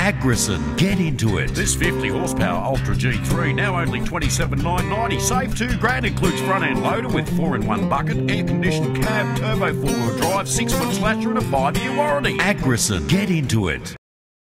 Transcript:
Agrison, get into it. This 50 horsepower Ultra G3 now only $27,990. Save $2,000. Includes front end loader with 4-in-1 bucket, air conditioned cab, turbo 4-wheel drive, 6-foot slasher and a 5-year warranty. Agrison, get into it.